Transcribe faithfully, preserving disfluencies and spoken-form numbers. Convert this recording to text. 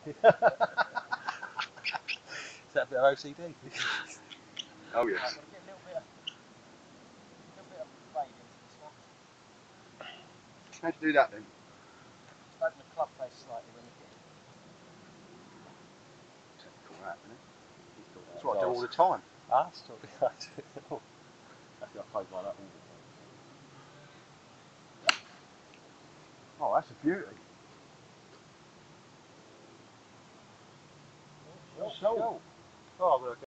Is that a bit of O C D? Oh yes. How'd you do that then? Just open the club face slightly when you get it. Technical that, isn't it? That's That's what I do all the time. Ah, still do that. Actually, I play like that all the time. Oh, that's a beauty. Short. Oh, I'm going to